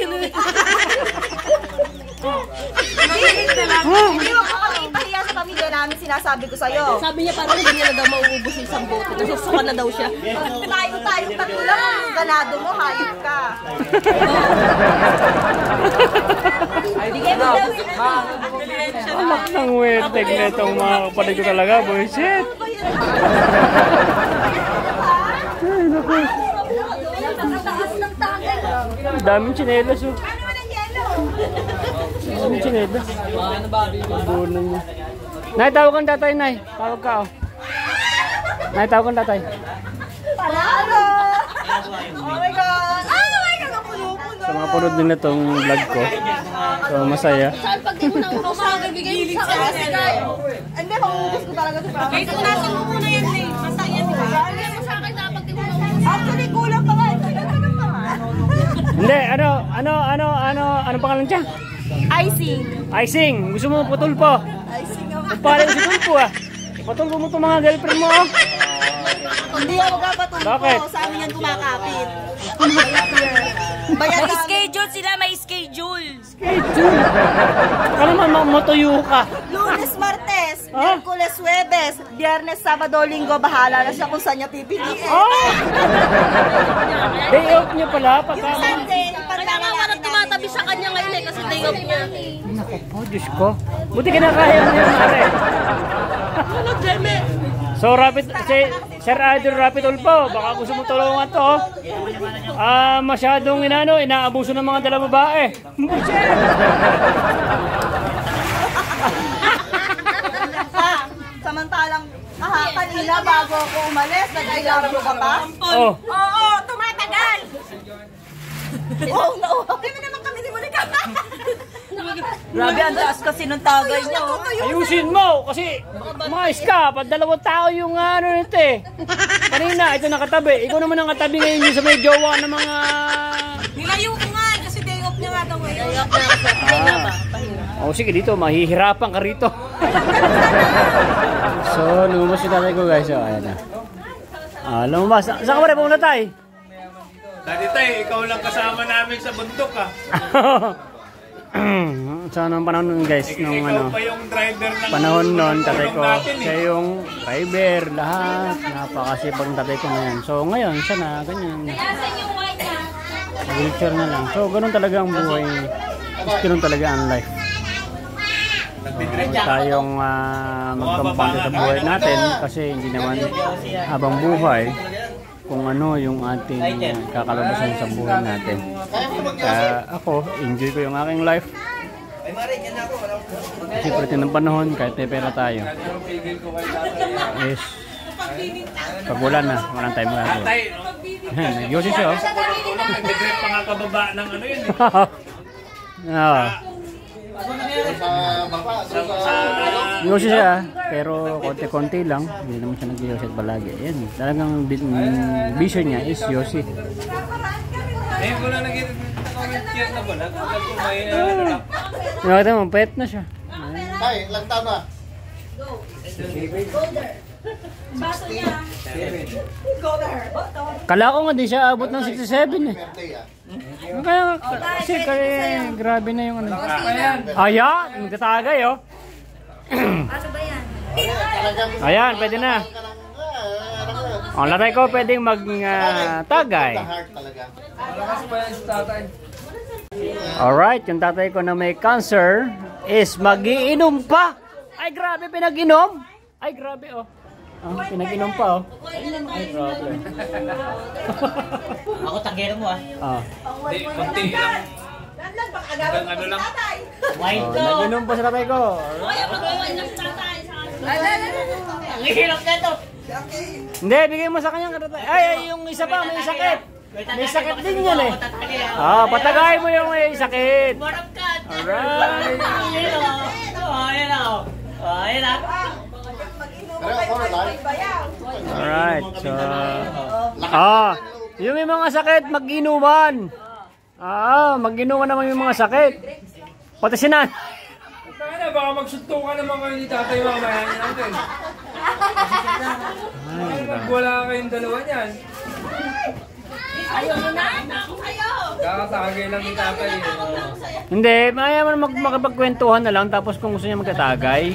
Hindi mo ko kami ipahiya sa pamilya namin, sinasabi ko sa'yo. Sabi niya parang hindi niya na daw mauubos yung isang bote. Nasusuka na daw siya. Tayo-tayong tatlo lang ang ganado mo, hayop ka. Bigay mo daw sila. Anak ng weteg na itong mga kapatid ko talaga, boy. Shit. Ay, naku. Daming tsinelas oh. Daming tsinelas. Bunan niya. Nay, tawag kang tatay, Nay. Tawag ka oh. Nay, tawag kang tatay. Panalo! Oh my God! Ah, oh my God! Napuno-puno! Sa mga punod nila itong vlog ko. So, masaya. Saan pag di mo nang utos sa akin, bigay mo sa akin. Hindi, mangubos ko talaga sa pamilya. Ay, tunasan mo muna yan eh. Masaya di ba? Bigay mo sa akin na pag di mo nang utos. Actually, kulang pa nga. Kulang pa nga. Hindi, ano, ano, ano, ano, ano pangalan siya? Icing. Icing. Gusto mo putol po? Icing ako. Pala si Tulpo ah. Patulpo mo itong mga girlfriend mo ah. Hindi ako magpapatulpo. Bakit? Sa amin yan kumakapit. Bayan May namin. schedule sila, may schedule. Schedule. Ano naman ma- matuyo ka? Lunes, Martes, Ah? Miyerkules, Huwebes, Biyernes, Sabado, Linggo, bahala na siya kung saan niya pipiliin. Oh! Day off niya pala pagka... Yung Sunday, pag Kaya nga walang tumatabi sa kanya ngayon eh, kasi day off niya. Naku po, Diyos ko. Buti kinakaya mo yun, Mare. Ano, Jeme? So, Rapid, si, Sir Idol Rapid Ulpo, baka gusto mo tulungan to. oh. Ah, masyadong inano, inaabuso ng mga dala babae. Ah, samantalang aha, kanina bago ako umalis, nag-I love you ka pa? Oh, Oo, tumatagal! Oo, nauha. Hindi mo naman kami ni Monica. Grabe, ang taas kasi nung tagay niyo. ayusin mo kasi mais ka, pag dalawang tao yung ano nito eh. Kanina, ito nakatabi. Ikaw naman ang katabi ngayon yung sa may jowa ng mga... Nilayo ko nga eh, kasi day off niya nga daw ngayon. Day off na kasi. Day na ba? Oh, sige dito, mahihirapan ka rito. So, lumabas yung tatay ko guys. So, ayan na. Ah, lumabas. Sa- Saan ka ba rin pumunta tayo? Dati tayo, ikaw lang kasama namin sa bundok ah. Sa anong panahon nun guys, nung Ikaw ano, pa yung driver ng panahon nun, tatay ko, natin, eh. siya yung driver, lahat, napakasipag ng tatay ko na yan. So ngayon, siya na, ganyan. Wheelchair na lang. So ganun talaga ang buhay, ganun talaga ang life. Huwag tayong uh, magkampante sa buhay natin kasi hindi naman habang buhay kung ano yung ating uh, kakalabasan sa buhay natin. Kaya ako, enjoy ko yung aking life. Kasi pwede ng panahon, kahit may pera tayo. Is, pag wala na, walang tayo magagawa. Tay, Nag-yosi siya oh. nag-grip pa nga kababa ng ano yun eh. Ah. Yosi siya, pero konti-konti lang. Hindi naman siya nag-yosi palagi. Yan, talagang mm, vision niya is yosi. Eh, ko lang nakita na ba? May ano lang. Nakita mo, pet na siya. Ay, lang tama. Baso niya. Kala ko nga di siya abot ng sixty-seven eh. Birthday ah. Kaya, kasi kaya, grabe na yung ano. Ayan, nagtatagay oh. Ano ba yan? Ayan, pwede na. Ang latay ko pwedeng mag-tagay. Heart talaga. Malakas pa yan si tatay. Alright, yung tatay ko na may cancer is magiinom pa. Ay, grabe, pinag-inom. Ay, grabe oh. Ah, pinag-inom pa oh. Ay, grabe. Ako tagero mo ah. Ah. Hindi, konti lang. Hanggang ano lang. Wine Oh, to. nag-inom pa sa tatay ko. Kaya mag-uwan ng tatay. Ang hirap na to. Hindi, bigay mo sa kanya tatay. Ay, ay, yung isa pa, may sakit. May sakit din yan eh. Ah, patagay mo yung may sakit. Marap ka. Alright. Ayan o. Ayan o. Ayan o. Pero ako lang. Alright, so... Ah, yung may mga sakit, mag-inuman. Ah, mag-inuman naman yung mga sakit. Pati sinan. Tayo na, baka magsuntukan naman kayo ni tatay mamaya niya natin. Ay, pag wala kayong dalawa niyan. Ayaw mo na? Ayaw! Kakatagay lang ni tatay. eh. Hindi, maya mo mag makipagkwentuhan na lang tapos kung gusto niya magkatagay.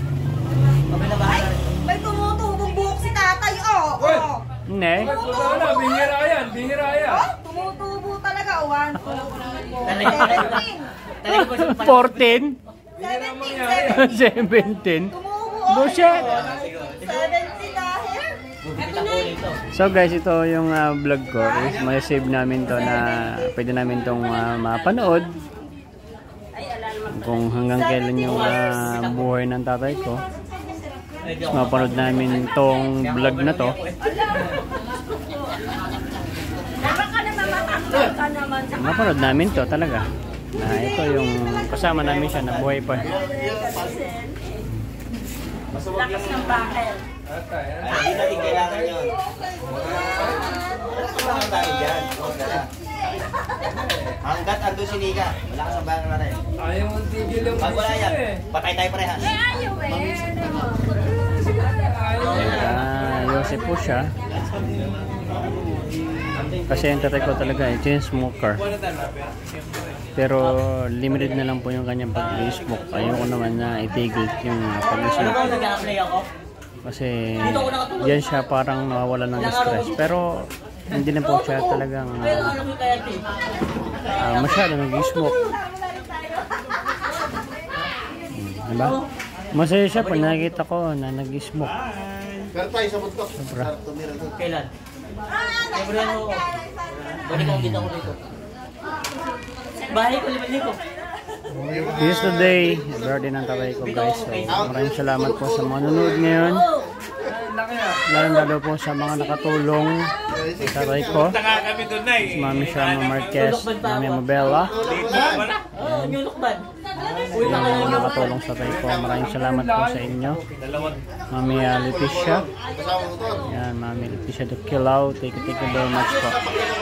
May tumutubong buhok si tatay, oh! Uy! Oh! Hindi. Puta na, bihira yan, bihira yan. Oh, tumutubo talaga. One, two, three, four, seventeen. fourteen? Bihira mo Seventeen, yan. seventeen. seventeen? Tumubo, oh. Bullshit. Seventeen dahil. So guys, ito yung uh, vlog ko. Is may save namin to na pwede namin tong uh, mapanood. Kung hanggang kailan yung uh, buhay ng tatay ko. Is mapanood namin tong vlog na to. Mapanood namin to talaga. Na ito yung kasama namin siya na buhay pa. Lakas ng bakal. Tatay, ano? Hindi natin kailangan yun. Kailangan tayo dyan. Hanggat ando si Nika, wala ka sa bayan na rin. Ayaw mong tigil yung Pag wala yan, eh. patay tayo parehas. Ayaw eh. Ah, Joseph po siya. Kasi yung tatay ko talaga eh, chain smoker. Pero limited na lang po yung kanyang pag-smoke. Ayoko naman na itigil yung pag-smoke. Nag-a-apply ako. Kasi yan siya parang nawawala ng stress. Pero hindi na po siya talagang uh, uh, masyado nag-smoke. Hmm, diba? Masaya siya pag nakikita ko na nag-smoke. Pero tayo sa bundok. Sobra. Kailan? Libre mo. Pwede kong kita ko dito. Bahay ko, libre dito. This is the day, birthday ng tatay ko guys. So, maraming salamat po sa mga nanonood ngayon. Lalo lalo po sa mga nakatulong sa tatay ko. Si Mami Shama Marquez, Mami Mabella. Oo, nyulukban. Yung mga nakatulong sa tatay ko. Maraming salamat po sa inyo. Mami uh, Leticia. Yan, Mami Leticia Dukilaw. Thank you, thank you very much po.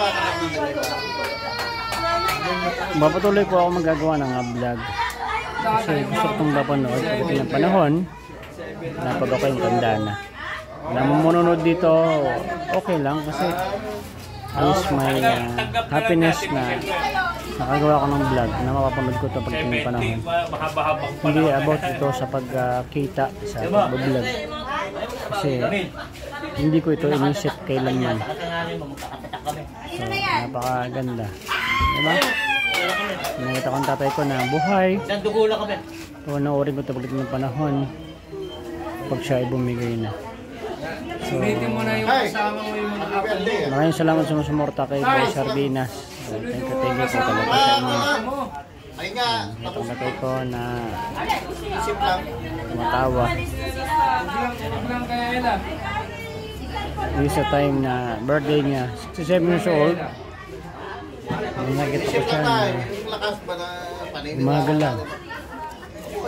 Mapatuloy po ako magagawa ng uh, vlog. Kasi gusto kong mapanood pagdating ng panahon na pag ako yung tanda na. Na mamunod dito, okay lang kasi at least may uh, happiness na nakagawa ko ng vlog na mapapanood ko ito pagdating ng panahon. Hindi about ito sa pagkita uh, sa pag-vlog. Kasi hindi ko ito inisip kailanman. So, napakaganda. Diba? Nakita ko ang tatay ko na buhay. Nandugo lang kami. Panoorin ko ito pagdating ng panahon pag siya ay bumigay na. So, Ulitin mo na yung kasama mo yung mga kapatid. maraming salamat sa sumusuporta kay Boy Sardinas. So, thank you, thank you po talaga sa inyo. Ay nga. Itong tatay ko na Isip lang. tumatawa. Huwag lang kaya yan ah. This sa time na birthday niya, sixty-seven years old. May nakita ko Isip siya lang tayo. na Yung lakas ba na paniniwala? umaga lang.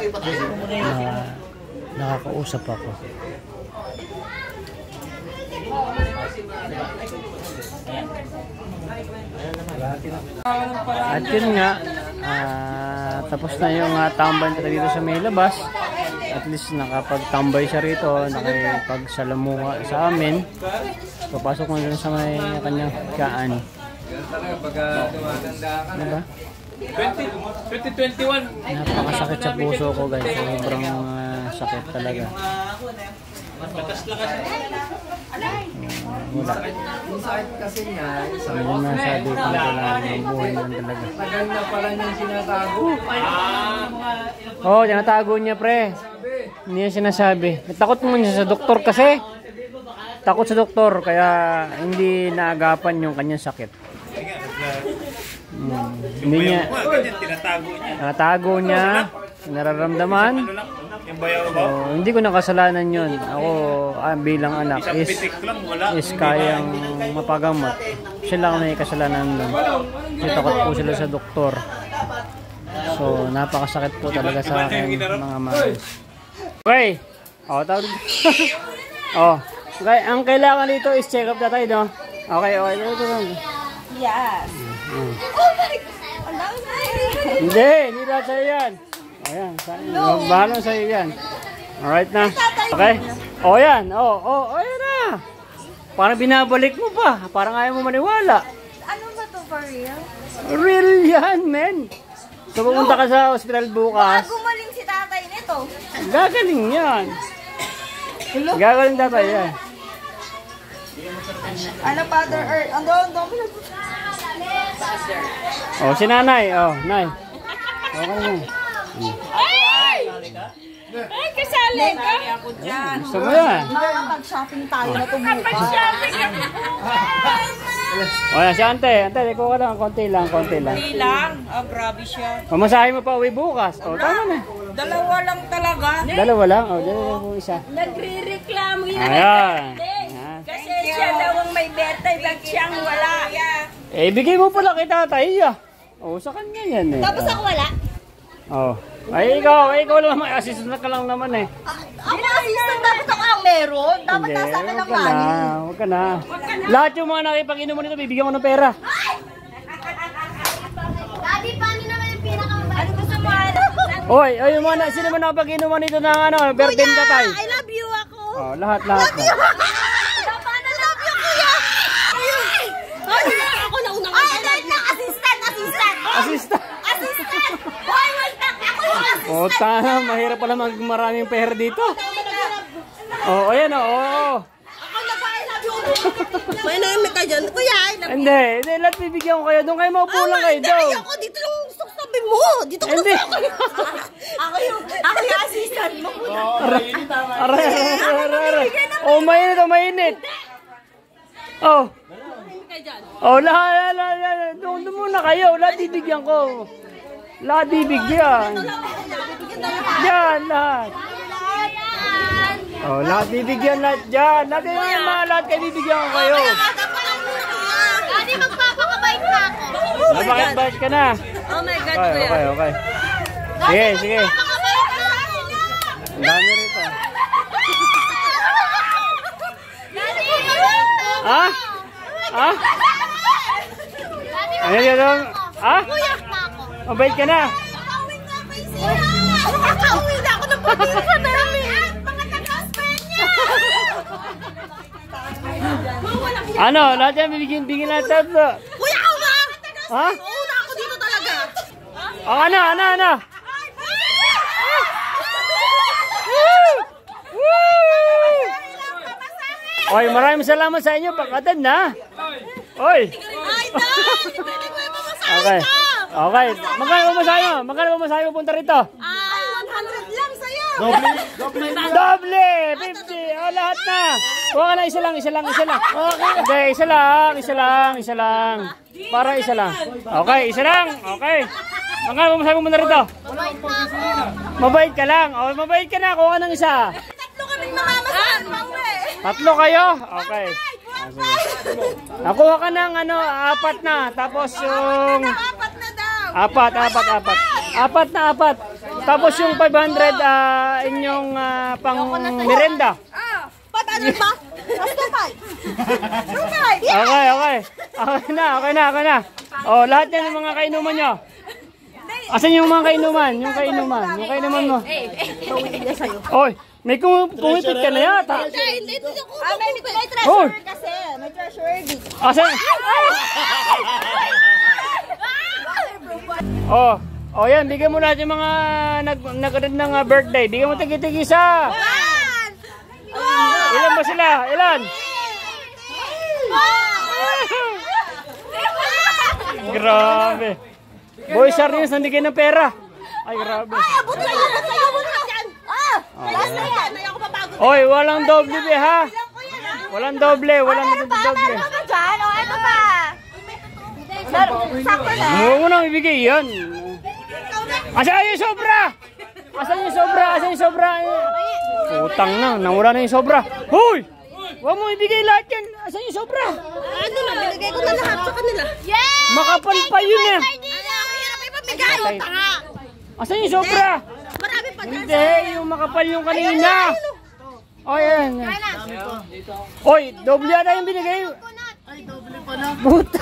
ipatay. na nakakausap ako. At yun nga, ah, tapos na yung uh, tambay na dito sa may labas. At least nakapagtambay siya rito, nakipagsalamuha sa amin. Papasok mo dun sa may kanyang kaan. Ganun talaga pag uh, tumatanda ka na. Diba? twenty twenty-one. Napakasakit sa puso ko guys. Sobrang uh, sakit talaga. Wala. Yung sakit kasi niya, Ano yung nasabi ko na talaga, ang buhay lang talaga. tagal na pala niyang sinatago. Ah! Oo, oh, tinatago niya pre. Hindi niya sinasabi. Takot mo niya sa doktor kasi. Takot sa doktor, kaya hindi naagapan yung kanyang sakit. Hmm. Hindi niya. Tinatago niya. Tinatago niya, nararamdaman. Ano lang, yung bayaw ba? Oh, hindi ko nakasalanan yun. Ako ah, bilang anak Isang is, pitik lang, wala. is kayang mapagamot. Sila ang may kasalanan doon. Kasi takot po sila sa doktor. So, napakasakit po talaga sa akin mga mahal. Okay. O, tawag dito. O. Okay, ang kailangan dito is check up na tayo, no? Okay, okay. Ito, ito, ito. Yes. Hmm. Oh my God! Ang dami na yun. Hindi, hindi lahat sa'yo yan. Ayan, sa'yo. Bahala sa'yo yan. Alright na. Okay? O, yan. O, o, o, yan na. Parang binabalik mo pa. Parang ayaw mo maniwala. Ano ba to for real? Real yan, men. So, pumunta ka sa hospital Baka bukas. gumaling si tatay nito. Gagaling yan. Gagaling tatay yan. Ano, Father Earth? Ang doon, doon. O, si nanay. O, nay. Okay na. Ay, kasali ka. Gusto mo yan. Makakapag-shopping tayo na tumuka. O, yan, si ante. Ante, ikaw ka lang. Konti lang, konti lang. Hindi lang. Oh, grabe siya. Pamasahe mo pa uwi bukas. O, tama na. Dalawa lang talaga. Dalawa lang. O, dalawa lang po isa. Nagre-reklamo yan. Ayan. Kasi siya daw ang may birthday, bag siyang wala. Eh, bigay mo pala kay tatay, ah. O, sa kanya yan eh. Tapos ako wala. Oh. Ay, ikaw, ay, ikaw lang, may assistant ka lang naman eh. Ako assistant, dapat ako ang meron. Dapat Hindi, nasa akin huwag ang ka na, money. huwag ka na. Lahat yung mga nakipag-inom mo nito, bibigyan ko ng pera. Daddy, paano naman yung pinakamabait? Ano gusto mo? Oy, ay, yung mga, sino mo nakapag-inom mo nito ng ano, birthday ng tatay? I love you ako. Oh, lahat, lahat. lahat. Paano love you, kuya? Ay, ako na unang ay, wait lang, assistant, assistant. Assistant. Assistant. Hoy, wait lang, ako yung assistant. Oh, tama, mahirap pala mag maraming pera dito. Oh, ayan oh. Oh. Ako na ba, I love you. May naimik ka dyan. Kuya, I love you. Hindi, hindi, lahat bibigyan ko kayo. Doon kayo maupo lang kayo Hindi, daw. ayoko. Dito lang gusto ko sabi mo. Dito ko Hindi. ako yung, ako yung, ako yung assistant mo. Aray, aray, aray, aray. Oh, mainit, oh, mainit. Oh. Oh, lahat, lahat, lahat. Doon doon muna kayo. Lahat bibigyan ko. Lahat bibigyan. Diyan, lahat. Oh, lahat bibigyan, lahat dyan. Lahat yung mga lahat kayo bibigyan ko kayo. Daddy, magpapakabait na ako. Bakit-bakit ka na? Oh my God, Okay, kuya. okay, okay. Sige, sige. Magpapakabait na sa akin na. Ang dami rito. Daddy! Ha? Ha? Daddy, Ano yun? Ano? Ha? magpapakabait na ako. Mabait ka na. Makauwi na ba yung siya? Makakauwi na ako ng pag-iwan namin. Mga taga-spend niya. Ano? Lahat yan bibigyan, bigyan natin tatlo. Kuya, ako ba? Ha? Una ako dito talaga. Oh, ano? Ano? Ano? Oy, maraming salamat sa inyo. Pagkatan na. Oy. Ay, dad! Pwede mo yung mamasahe Okay. ka. Okay. Magkano ba masayo? Magkano ba masayo punta rito? Ah, one hundred lang sa'yo. Doble! fifty! Oh, lahat na! Huwag ka na, isa lang, isa lang, isa lang. Okay. Hindi, isa lang, isa lang, isa lang. Para isa lang. Okay, isa lang. Okay. Magkano ba masayo punta rito? Mabait ka lang. Oh, mabait ka na. Kuha ka ng isa. Tatlo kaming mamamasahe, pauwi. Tatlo kayo? Okay. Ah, sige. Nakuha ka ng ano, apat na. Tapos yung... Apat na daw. Apat, apat, apat. Apat na apat. tapos yung five hundred ah, inyong ah, pang merenda. five hundred ba? Tapos two five. two five. Okay, okay. Okay na, okay na, okay na. Oh, lahat yan ng mga kainuman nyo. Asan yung mga kainuman? Yung kainuman. Yung kainuman mo. Oy, may kum- kumipit ka na yata. Ah, may, may treasure Oy. kasi. May treasure dito. Asan? Oh, oh yan, bigyan mo natin yung mga nag nagkaroon ng uh, birthday. Bigyan mo tigi-tigi isa. Ilan ba sila? Ilan? Grabe. Boy Sardines, nandigay ng pera. Ay, grabe. Abot sa'yo, abot sa'yo, abot sa'yo. Ah, last na yan. Ay, ako papagod. Oy, walang doble be, ha? Walang doble, walang Meron pa, doble. meron pa dyan. O, eto pa. Sakto na. Huwag mo nang ibigay yan. Asan yung sobra? Asan yung sobra? Asan yung sobra? Utang na, nawala na yung sobra. Hoy! Huwag mo ibigay lahat yan. Asan yung sobra? Ano na, binigay ko na lahat sa kanila. Yes! Makapal pa yun eh. Ang hirap ipamigay. Patay. Tanga. Asan yung sobra? Marami pa dyan. Hindi, yung makapal yung kanina. O yan. Oy, doble ata yung binigay. Ay, doble pa na. Buta.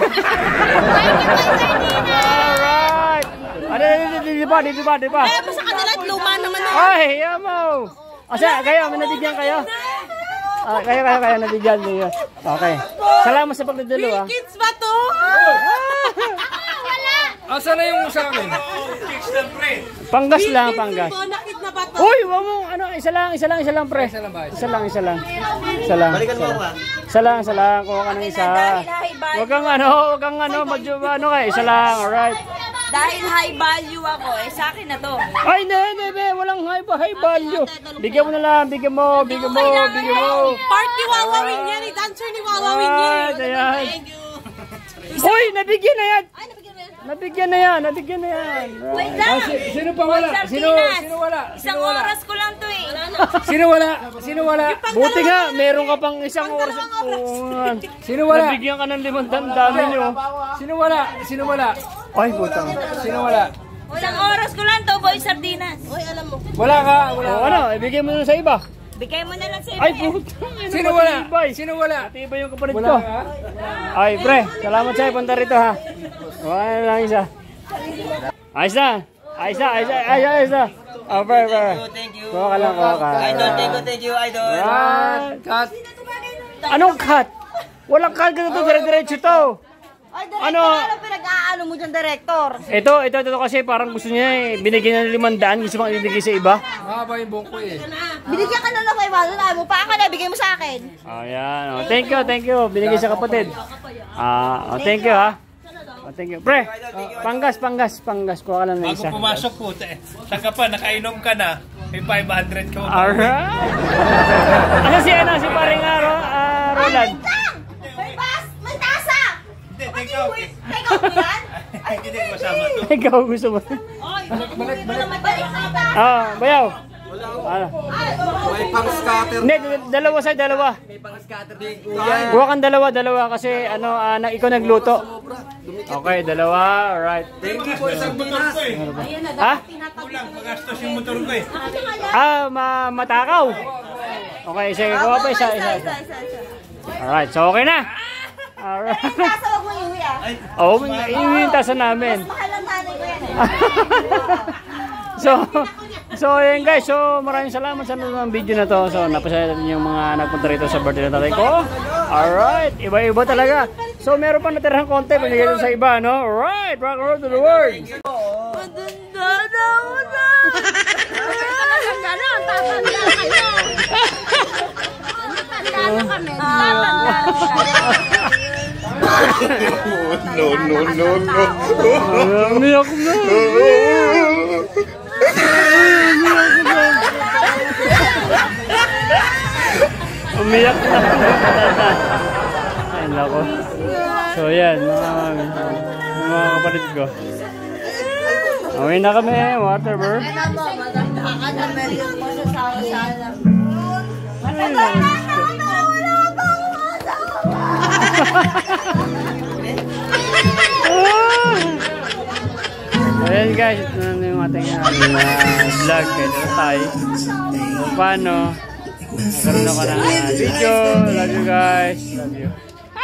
Alright. Ano, di ba, di ba, di ba? Eh, sa kanila, luma naman na. Ay, yamo. Asa, kayo, may nabigyan kayo? Ah, kayo, kayo, kayo, nabigyan niyo. Okay. Salamat sa pagdadalo, ah. Kids ba to? Asa na yung sa akin? Panggas lang, panggas. Nakit na ba to? Uy, wag mo, ano, isa lang, isa lang, isa lang, pre. Isa lang ba? Isa lang, isa lang. Isa lang. Balikan mo isa ako lang. Isa lang, isa lang. Kuha ka ng isa. Wag kang ano, wag kang ano, medyo ano ka, isa lang, alright. Dahil high value ako, eh sa akin na to. Ay, hindi, hindi, hindi, walang high, high value. Bigyan mo na lang, bigyan mo, bigyan mo, bigyan mo. Part ni Wawawin yan, ni dancer ni Wawawin yan. Alright, ayan. Uy, nabigyan na yan. Nabigyan na yan, nabigyan na yan. Wait lang! Sino pa wala? Boy Sino, Sardinas. sino wala? Isang oras ko lang to eh. Sino wala? Sino wala? Buti nga, meron ka pang isang oras. Sino wala? Nabigyan ka ng limang dami nyo. Sino wala? Sino wala? Ay, putang. Sino wala? Isang oras ko lang to, Boy Sardinas. Wala ka, wala O ka. ano, ibigay mo na sa iba. Bigay mo na lang sa Ay, iba. putang. Sino wala? Sino wala? Iba yung kapalit Wala ko. ka? Ay, pre, salamat sa'yo. Punta rito, ha. Wala na lang isa. Ayos na. Ayos na, ayos na, ayos na, ayos na. Oh, pre, pre. Thank you. Kuha ka lang, kuha ka. Idol, thank you, thank you, idol. Right. Cut. Anong cut? Walang cut ka na to, dire-diretso to. Ay, director, Ano? ano pinag-aano mo dyan, director? Ito, ito, ito kasi parang gusto niya eh. Binigyan ng limandaan, gusto mong ibigay sa iba. Mahaba yung buhok ko eh. Binigyan ka na lang kay Walo na mo. Pa ka na, bigay mo sa akin. Ayan. Oh, thank you, thank you. Binigay sa kapatid. Ah, oh, thank you ha. Oh, thank you. Pre, oh, panggas, panggas, panggas. Kuha ka lang ng Bago isa. pumasok po, eh, saka pa, nakainom ka na, may five hundred ka. Alright. Ano si ano, si paring Aro, ah, Roland? May bas! May tasa! Hindi, take out. Take out mo yan? Ay, hindi, masama to. Ikaw gusto mo. Ah, bayaw. Ah. May pang scatter. Hindi, dal- dalawa sa dalawa. Kuha kang dalawa, dalawa kasi ano, ah, na, ikaw nagluto. Okay, dalawa, alright. Thank you po isang motor ko eh. Ha? Kulang, magastos yung motor ko eh. Ah, ma matakaw. Okay, sige, kuha pa isa, isa, isa. Alright, so okay na. Alright. Tasa, wag mo iuwi ah. Oo, oh, yung tasan namin. Mahal ang nanay ko yan eh. So, so yun guys, so maraming salamat sa nanonood ng video na to. So napasaya din yung mga nagpunta rito sa birthday ng tatay ko. Alright, iba-iba talaga. So meron pa natirang konti, binigay ko sa iba, no? Alright, rock and roll to the world. Madanda na ako na. Tatanda na, tatanda kayo. Tatanda na kami. Tatanda na kayo. No, no, no, no. Umiyak na. Umiyak na. Ay, lako. So yan, mga, mga kapatid ko. Away na kami, Waterberg. Ayan guys, ito na yung ating uh, vlog kay Tatay. Kung paano nagkaroon ako ng uh, video. Love you guys. Love you.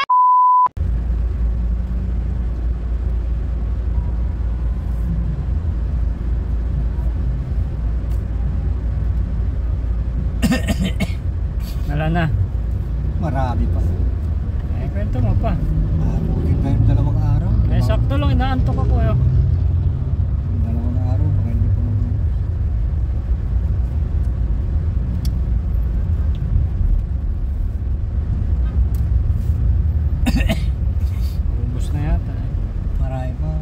Wala na. Marami pa. Eh, kwento mo pa. Abutin pa yung dalawang araw. Eh, sakto lang. Inaantok ako yun. Dalawang araw. Baka hindi pa naman. Ubus na yata. Marami pa.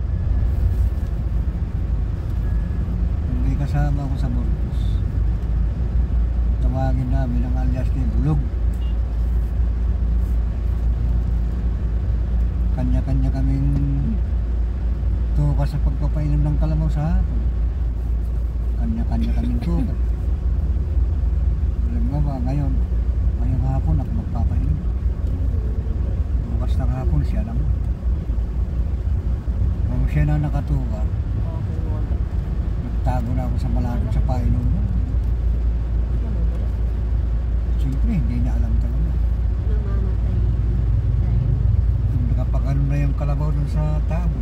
Kung may kasama ako sa Burgos, tawagin namin ang alias kay Bulog. Kanya-kanya kaming tukas sa pagpapainom ng kalabaw sa hapon. Kanya-kanya kaming tukas. Alam mo ba, ngayon, ngayong hapon ako magpapainom. Tukas ng hapon siya lang. Kung siya na nakatuka, nagtago na ako sa malalim sa painom mo. Siyempre, hindi niya alam talaga. Nakapagano na yung kalabaw dun sa tabo.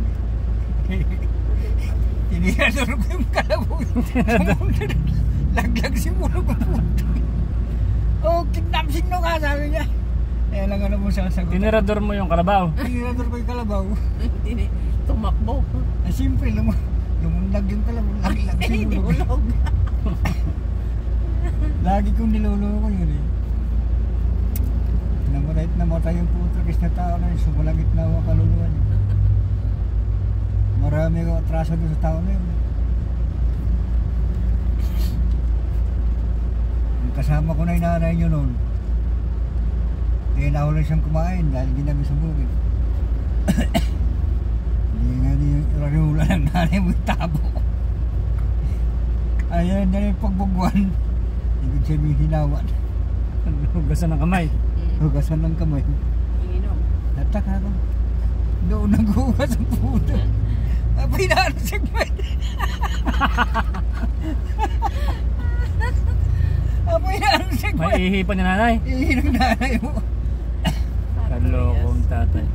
Tiniyador ko yung kalabaw. Laglag si Mulo ko po. Oh, kidnap sino ka, sabi niya. Kaya lang ano mo sasagot. Tinirador mo yung kalabaw. Tiniyador ko yung kalabaw. Tumakbo. Ay, siyempre, lum lumundag yung kalabaw. Laglag si Mulo. Lagi kong niloloko yun eh. Namatay namatay yung putragis na tao na yun, sumalangit na ako kaluluwa niya. Marami ko atraso doon sa tao na yun. Yung kasama ko na yung nanay nyo noon, eh nahuli siyang kumain dahil ginabi sa bukid. Hindi nga yung rarula ng nanay mo yung tabo. Ayan na yung pagbugwan. Ibig sabihin hinawan. Hugasan ng kamay. Hugasan ng kamay. Ininom. Natak ako. Doon nag-uwas ang puto. Abay na ano segment. Abay na ano segment. May ihi pa ni nanay. Ihi ng nanay mo. Kalokong tatay.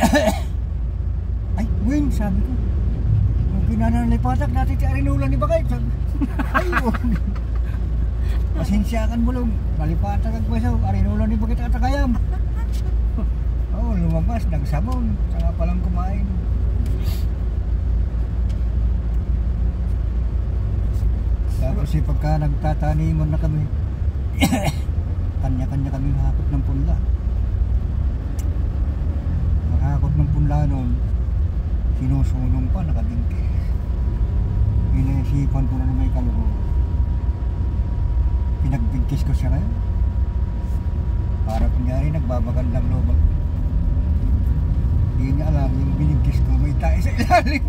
Ay, Win, sabi ko. Kung ginanalipatak natin si Arinulan ni Bakay. Sabi, ay, pasensyakan mo lang, malipatag ang pwesaw, Arinulan ni Bakay katakayam. Oo, oh, lumabas, nagsabon, saka palang kumain. Tapos eh, pagka nagtataniman na kami, kanya-kanya kami hakot ng punla. Maghakot ng punla noon, sinusunong pa, nakabingkis. Inaisipan ko na na may kaluho. Pinagbingkis ko siya ngayon. Para kunyari nagbabagandang loob. Hindi niya alam yung binigkis ko may tayo sa ilalim.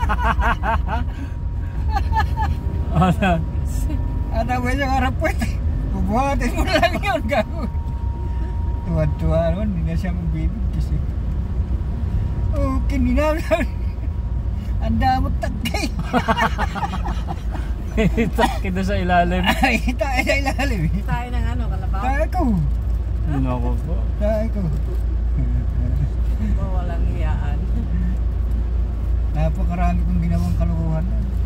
At ako yung harap po ito. Bubuhatin mo lang yun, gagawin. Tuwan-tuwa naman, hindi na siya magbibigkis eh. Oh, kininaw-naw. Ang damot tagkay. Takit na sa ilalim. Ay, tayo sa ilalim eh. Tayo ng ano, kalabaw? Tayo ko. Nako po. Tayo ko. Walang hiyaan. Napakarami kong ginawang kalukuhan.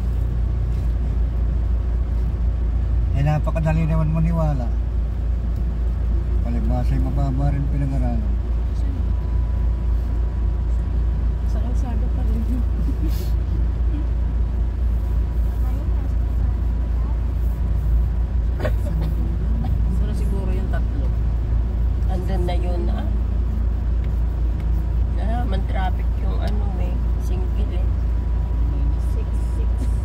Eh, napakadali naman maniwala. Palibasa'y mababa rin pinag-aralan. Sa kalsada pa rin. Sino siguro yung tatlo? Andun na yun ah. Naman traffic yung ano eh, single eh. Six, six.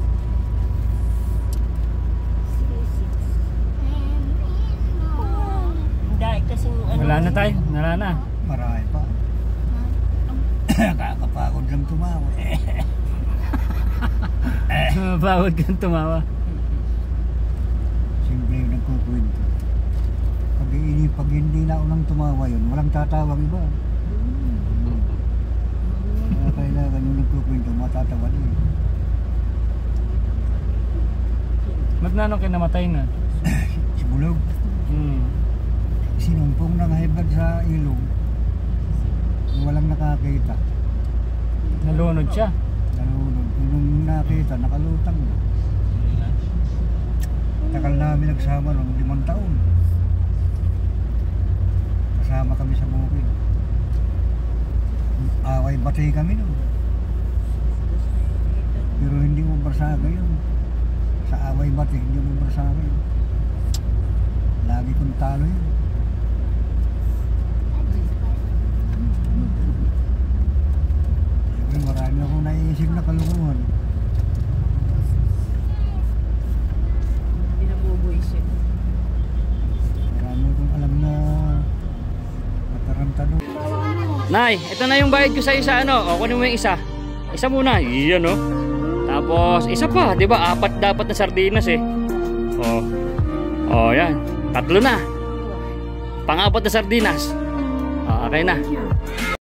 Dahil kasi ano. Wala na tayo. Wala na. Marami pa. Kakapagod lang tumawa. Bawad kang tumawa. Simple yung nagkukwento. Pag, ini, pag hindi na ako nang tumawa yun, walang tatawang iba. Kaya kailangan yung nagkukwento, matatawa din. Ba't na nung kinamatay na? Si Bulog. Hmm. Sinumpong ng hibad sa ilong. Walang nakakita. Nalunod siya. Nalunod. Nung nakita, nakalutang na. Takal namin nagsama noong limang taon. Kasama kami sa bukid. Away batay kami noon. Pero hindi mo barsaga yun. Sa away batay, hindi mo barsaga yun. Lagi kong talo yun. Siyempre marami akong naiisip na kalukuhan. Pinabubuisit. Marami akong alam na matarantado. Nay, ito na yung bayad ko sa isa, ano? O, kunin mo yung isa. Isa muna. Iyan, oh. Tapos, isa pa. Di ba? Apat dapat na sardinas, eh. O. O, yan. Tatlo na. Pang-apat na sardinas. O, okay na.